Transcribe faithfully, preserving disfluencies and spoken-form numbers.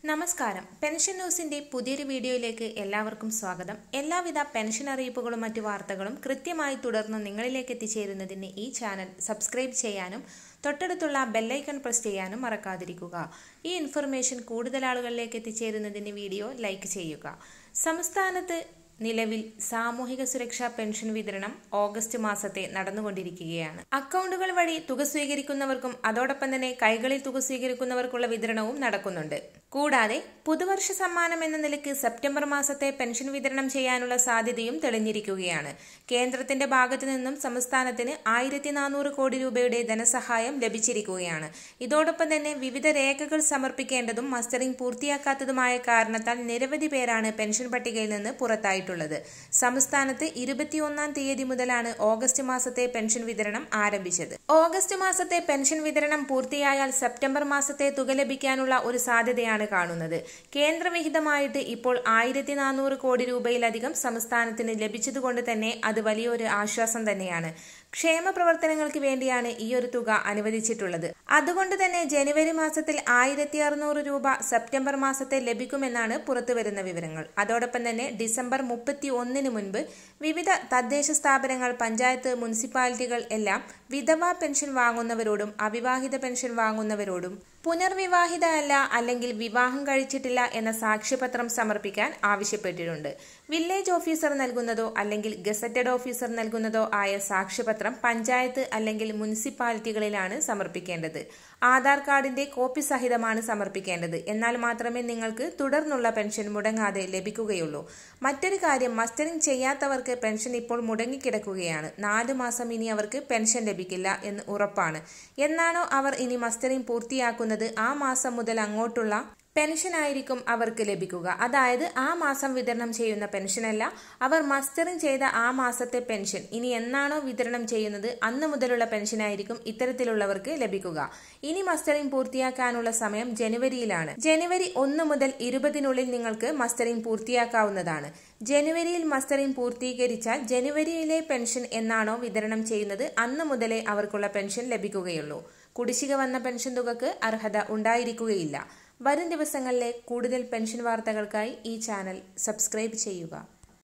നമസ്കാരം. പെൻഷൻ ന്യൂസിന്റെ പുതിയൊരു വീഡിയോയിലേക്ക് എല്ലാവർക്കും സ്വാഗതം. എല്ലാവിധ പെൻഷൻ അറിയിപ്പുകളും മറ്റു വാർത്തകളും കൃത്യമായി തുടർന്ന് നിങ്ങളിലേക്ക് എത്തിച്ചേരുന്നതിന് ഈ ചാനൽ സബ്സ്ക്രൈബ് ചെയ്യാനും തൊട്ടടുത്തുള്ള ബെല്ലൈക്കൺ പ്രസ് ചെയ്യാനും മറക്കാതിരിക്കുക. ഈ ഇൻഫർമേഷൻ കൂടുതൽ ആളുകളിലേക്ക് എത്തിച്ചേരുന്നതിന് വീഡിയോ ലൈക്ക് ചെയ്യുക. സംസ്ഥാനത്ത് നിലവിൽ സാമൂഹിക സുരക്ഷാ പെൻഷൻ വിതരണം ഓഗസ്റ്റ് മാസത്തെ നടന്നുകൊണ്ടിരിക്കുകയാണ്. അക്കൗണ്ടുകൾ വഴി തുക സ്വീകരിക്കുന്നവർക്കും അതോടൊപ്പം തന്നെ കൈകളിൽ തുക സ്വീകരിക്കുന്നവർക്കുള്ള വിതരണവും നടക്കുന്നുണ്ട്. കൂടാതെ പുതുവർഷ സമ്മാനം എന്ന നിലയ്ക്ക് സെപ്റ്റംബർ മാസത്തെ പെൻഷൻ വിതരണം ചെയ്യാനുള്ള സാധ്യതയും തെളിഞ്ഞിരിക്കുകയാണ്. കേന്ദ്രത്തിന്റെ ഭാഗത്തു നിന്നും സംസ്ഥാനത്തിന് ആയിരത്തി നാനൂറ് കോടി രൂപയുടെ ധനസഹായം ലഭിച്ചിരിക്കുകയാണ്. ഇതോടൊപ്പം തന്നെ വിവിധ രേഖകൾ സമർപ്പിക്കേണ്ടതും മസ്റ്ററിംഗ് പൂർത്തിയാക്കാത്തതുമായ കാരണത്താൽ നിരവധി പേരാണ് പെൻഷൻ പട്ടികയിൽ നിന്ന് പുറത്തായിട്ടുള്ളത്. സംസ്ഥാനത്ത് ഇരുപത്തിയൊന്നാം തീയതി മുതലാണ് ഓഗസ്റ്റ് മാസത്തെ പെൻഷൻ വിതരണം ആരംഭിച്ചത്. ഓഗസ്റ്റ് മാസത്തെ പെൻഷൻ വിതരണം പൂർത്തിയായാൽ സെപ്റ്റംബർ മാസത്തെ തുക ലഭിക്കാനുള്ള ഒരു സാധ്യതയാണ് കാണുന്നത്. കേന്ദ്രവിഹിതമായിട്ട് ഇപ്പോൾ ആയിരത്തി നാനൂറ് കോടി രൂപയിലധികം സംസ്ഥാനത്തിന് ലഭിച്ചതുകൊണ്ട് തന്നെ അത് വലിയൊരു ആശ്വാസം തന്നെയാണ്. ക്ഷേമ പ്രവർത്തനങ്ങൾക്ക് വേണ്ടിയാണ് ഈ ഒരു തുക അനുവദിച്ചിട്ടുള്ളത്. അതുകൊണ്ട് തന്നെ ജനുവരി മാസത്തിൽ ആയിരത്തി അറുന്നൂറ് രൂപ സെപ്റ്റംബർ മാസത്തെ ലഭിക്കുമെന്നാണ് പുറത്തുവരുന്ന വിവരങ്ങൾ. അതോടൊപ്പം തന്നെ ഡിസംബർ മുപ്പത്തി ഒന്നിന് മുൻപ് വിവിധ തദ്ദേശ സ്ഥാപനങ്ങൾ, പഞ്ചായത്ത്, മുനിസിപ്പാലിറ്റികൾ എല്ലാം വിധവാ പെൻഷൻ വാങ്ങുന്നവരോടും അവിവാഹിത പെൻഷൻ വാങ്ങുന്നവരോടും പുനർവിവാഹിത അല്ല അല്ലെങ്കിൽ വിവാഹം കഴിച്ചിട്ടില്ല എന്ന സാക്ഷ്യപത്രം സമർപ്പിക്കാൻ ആവശ്യപ്പെട്ടിട്ടുണ്ട്. വില്ലേജ് ഓഫീസർ നൽകുന്നതോ അല്ലെങ്കിൽ ഗസറ്റഡ് ഓഫീസർ നൽകുന്നതോ ആയ സാക്ഷ്യപത്രം പഞ്ചായത്ത് അല്ലെങ്കിൽ മുനിസിപ്പാലിറ്റികളിലാണ് സമർപ്പിക്കേണ്ടത്. ആധാർ കാർഡിന്റെ കോപ്പി സഹിതമാണ് സമർപ്പിക്കേണ്ടത്. എന്നാൽ മാത്രമേ നിങ്ങൾക്ക് തുടർന്നുള്ള പെൻഷൻ മുടങ്ങാതെ ലഭിക്കുകയുള്ളൂ. മറ്റൊരു കാര്യം, മസ്റ്ററിംഗ് ചെയ്യാത്തവർക്ക് പെൻഷൻ ഇപ്പോൾ മുടങ്ങിക്കിടക്കുകയാണ്. നാലു മാസം ഇനി അവർക്ക് പെൻഷൻ ലഭിക്കില്ല എന്ന് ഉറപ്പാണ്. എന്നാണോ അവർ ഇനി മസ്റ്ററിംഗ് പൂർത്തിയാക്കുന്നത് ആ മാസം മുതൽ അങ്ങോട്ടുള്ള പെൻഷൻ ആയിരിക്കും അവർക്ക് ലഭിക്കുക. അതായത് ആ മാസം വിതരണം ചെയ്യുന്ന പെൻഷനല്ല, അവർ മസ്റ്ററിംഗ് ചെയ്ത ആ മാസത്തെ പെൻഷൻ ഇനി എന്നാണോ വിതരണം ചെയ്യുന്നത് അന്ന് മുതലുള്ള പെൻഷനായിരിക്കും ഇത്തരത്തിലുള്ളവർക്ക് ലഭിക്കുക. ഇനി മസ്റ്ററിംഗ് പൂർത്തിയാക്കാനുള്ള സമയം ജനുവരിയിലാണ്. ജനുവരി ഒന്ന് മുതൽ ഇരുപതിനുള്ളിൽ നിങ്ങൾക്ക് മസ്റ്ററിംഗ് പൂർത്തിയാക്കാവുന്നതാണ്. ജനുവരിയിൽ മസ്റ്ററിംഗ് പൂർത്തീകരിച്ചാൽ ജനുവരിയിലെ പെൻഷൻ എന്നാണോ വിതരണം ചെയ്യുന്നത് അന്ന് മുതലേ അവർക്കുള്ള പെൻഷൻ ലഭിക്കുകയുള്ളൂ. കുടിശ്ശിക വന്ന പെൻഷൻ തുകക്ക് അർഹത ഉണ്ടായിരിക്കുകയില്ല. വരും ദിവസങ്ങളിലെ കൂടുതൽ പെൻഷൻ വാർത്തകൾക്കായി ഈ ചാനൽ സബ്സ്ക്രൈബ് ചെയ്യുക.